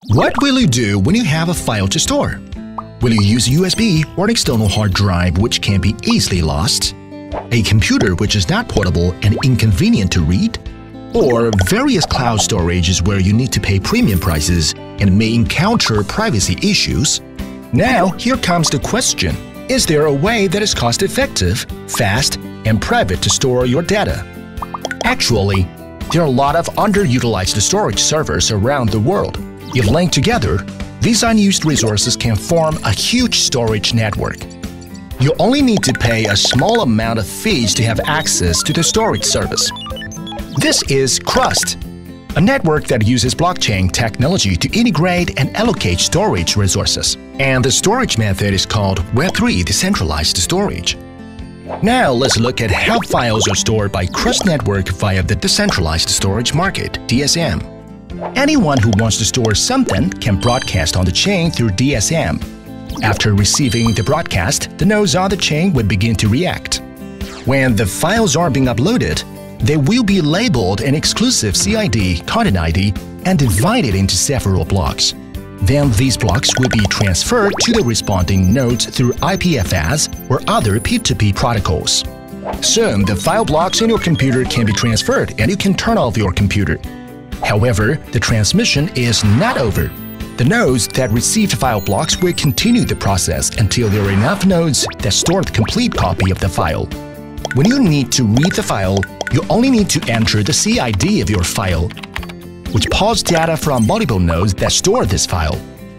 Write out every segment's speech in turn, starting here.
What will you do when you have a file to store? Will you use USB or an external hard drive which can be easily lost? A computer which is not portable and inconvenient to read? Or various cloud storages where you need to pay premium prices and may encounter privacy issues? Now, here comes the question. Is there a way that is cost-effective, fast, and private to store your data? Actually, there are a lot of underutilized storage servers around the world. If linked together, these unused resources can form a huge storage network. You only need to pay a small amount of fees to have access to the storage service. This is Crust, a network that uses blockchain technology to integrate and allocate storage resources. And the storage method is called Web3 decentralized storage. Now let's look at how files are stored by Crust Network via the decentralized storage market, DSM. Anyone who wants to store something can broadcast on the chain through DSM. After receiving the broadcast, the nodes on the chain would begin to react. When the files are being uploaded, they will be labeled an exclusive CID, content ID, and divided into several blocks. Then these blocks will be transferred to the responding nodes through IPFS or other P2P protocols. Soon, the file blocks in your computer can be transferred and you can turn off your computer. However, the transmission is not over. The nodes that received file blocks will continue the process until there are enough nodes that store the complete copy of the file. When you need to read the file, you only need to enter the CID of your file, which pulls data from multiple nodes that store this file.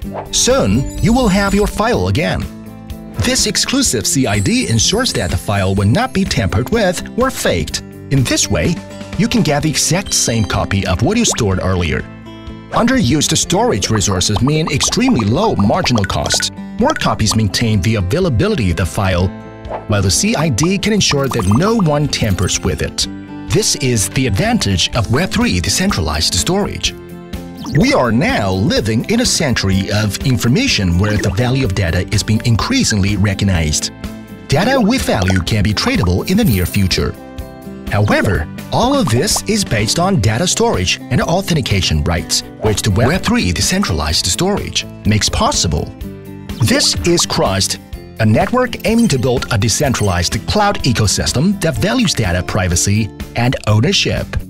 Soon, you will have your file again. This exclusive CID ensures that the file will not be tampered with or faked. In this way, you can get the exact same copy of what you stored earlier. Underused storage resources mean extremely low marginal cost. More copies maintain the availability of the file, while the CID can ensure that no one tampers with it. This is the advantage of Web3 decentralized storage. We are now living in a century of information where the value of data is being increasingly recognized. Data with value can be tradable in the near future. However, all of this is based on data storage and authentication rights, which the Web3 decentralized storage makes possible. This is Crust, a network aiming to build a decentralized cloud ecosystem that values data privacy and ownership.